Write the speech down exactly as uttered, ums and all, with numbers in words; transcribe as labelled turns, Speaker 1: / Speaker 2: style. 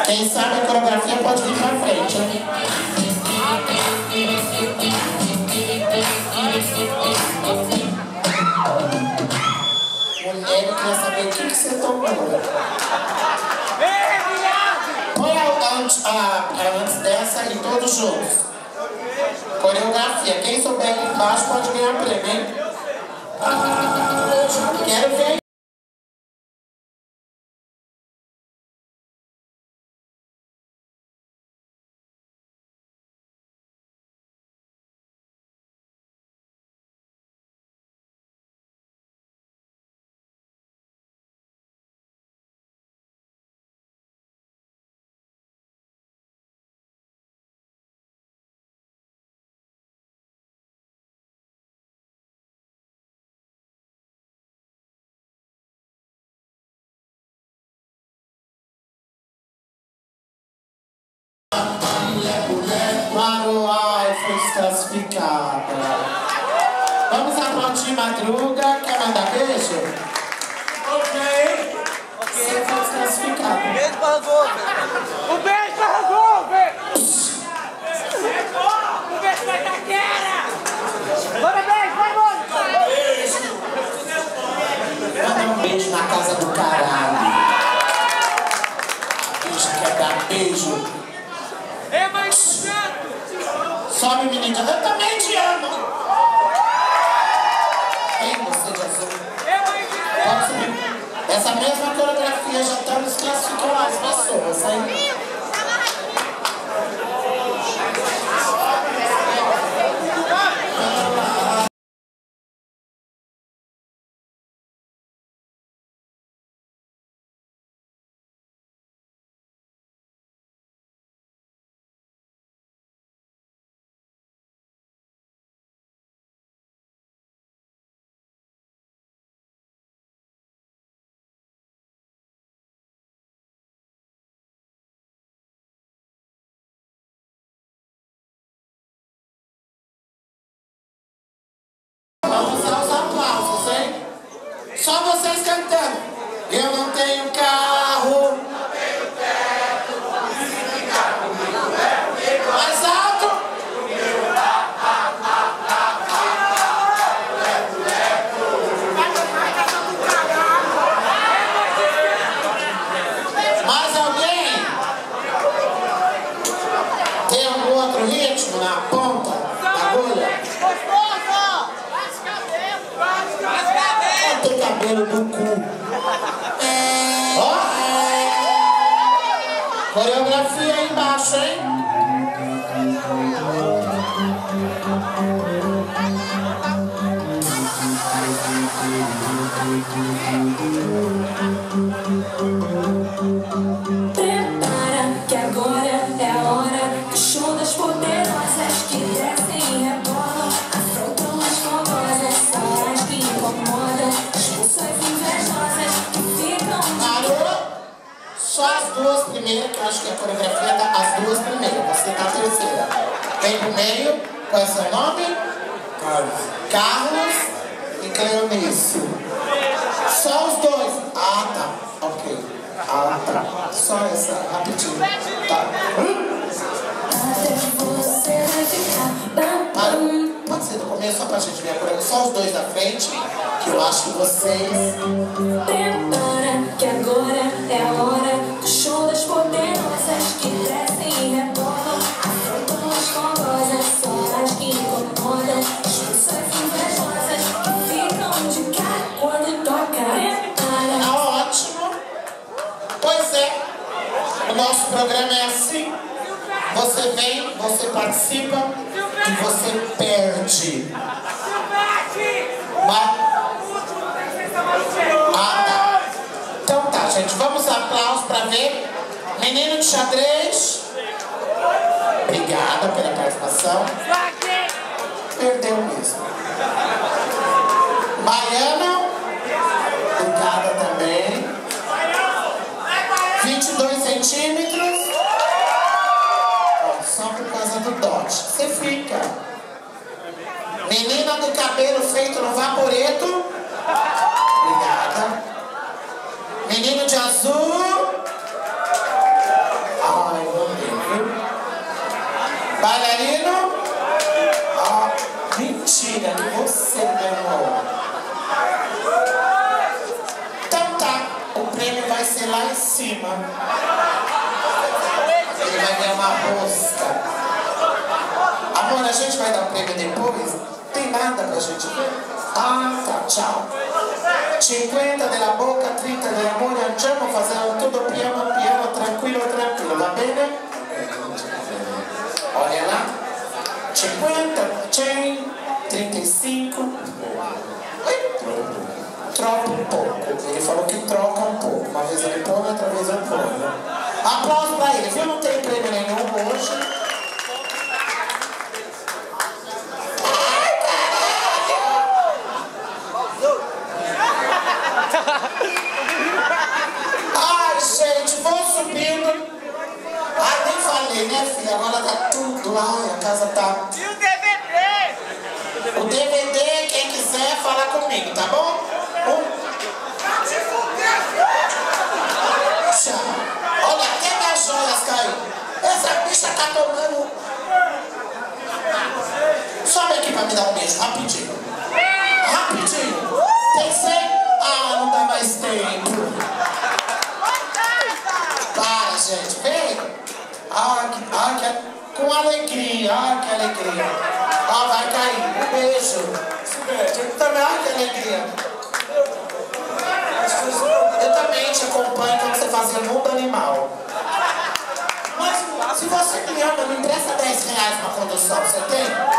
Speaker 1: Quem sabe a coreografia pode vir pra frente, hein? Mulher, eu queria saber o que, que você tomou. Põe a, antes, a, a, antes dessa e todos juntos. Coreografia. Quem souber aqui embaixo pode ganhar prêmio, hein? Ah, quero ver. Maruai foi desclassificada. Vamos aplaudir Madruga. Quer mandar beijo?
Speaker 2: Ok.
Speaker 1: Você foi desclassificado.
Speaker 2: Beijo para Ragov. Um beijo para Ragov. Um beijo para Taquera. Bora, beijo, vai, bora. Beijo.
Speaker 1: Manda um beijo na casa do caralho. A bicha quer dar beijo.
Speaker 2: É mais chato.
Speaker 1: Sobe, menina. Eu também te amo. Quem você de azul?
Speaker 2: É mais chato.
Speaker 1: Pode subir. Essa mesma coreografia já estamos classificando as pessoas, hein? Vamos aos aplausos, hein? Só vocês cantando. Eu não tenho carro. Não tenho teto. Mais alto. Mais alguém? Tem algum outro ritmo na ponta da agulha? Tem cabelo do cu. Ó! Coreografia aí embaixo, hein?
Speaker 3: Prepara que agora é a hora do show das poderosas que descem e rebolam, afrontam as famosas, são as que incomodam, expulsões invejosas que ficam de...
Speaker 1: Parou? Só as duas primeiras, que eu acho que a coreografia é das duas primeiras. Você tá a terceira. Vem pro meio. Qual é seu nome? Carlos. Carlos e Cleonice. Só os dois. Ah, tá. Ok. Ah, tá. Só essa, rapidinho. Tá.
Speaker 3: Até você vai ficar
Speaker 1: Parou. Pode ser do começo, só pra gente ver a coreografia. Só os dois da frente, que eu acho que vocês...
Speaker 3: Prepara que agora é a hora do show das poderosas que descem e rebolam, afrontam as famosas, são as que incomodam, expulsões invejosas que ficam de cara quando toca. Prepara.
Speaker 1: Tá ótimo. Pois é. O nosso programa é assim. Você vem, você participa e você perde. Mas... Ah, tá. Então tá, gente. Vamos aplausos pra ver. Menino de xadrez. Obrigada pela participação. Perdeu mesmo. Baiana. Obrigada também. vinte e dois centímetros. Ó, só por causa do dote. Você fica. Menina do cabelo feito no vaporeto. Obrigada. Menino de azul. Bailarino? Ah, mentira, que você ganhou. Então tá, o prêmio vai ser lá em cima. Ele vai ganhar uma rosca. Amor, a gente vai dar o prêmio depois? Tem nada pra gente ver? Ah, tá, tchau. cinquanta della boca, trinta dell'amore, andiamo, facciamo tutto piano piano, tranquillo, tranquillo, va bene? Olha lá. cinquanta, cem, trinta e cinco. Troca um pouco. Ele falou que troca um pouco. Uma vez ele põe, outra vez eu ponho. Aplausos pra ele, viu? Não tem prêmio nenhum hoje. Ai, gente, vou subindo. Ah, nem falei, né, filha? Agora tá tudo lá, a casa tá...
Speaker 2: E o D V D?
Speaker 1: O D V D, quem quiser, fala comigo, tá bom? Um... Tchau. Olha, até minhas joias caiu. Essa bicha tá tomando... Sobe aqui pra me dar um beijo, rapidinho. Rapidinho. Tem que ser... Ah, não dá mais tempo. Para, gente, vem. Ah, que, ah, que, com alegria, ah, que alegria. Ah, vai cair. Um beijo. Também, ah, que alegria. Eu também te acompanho quando você fazia Mundo Animal. Mas se você me ama, me empresta dez reais pra condução, você tem?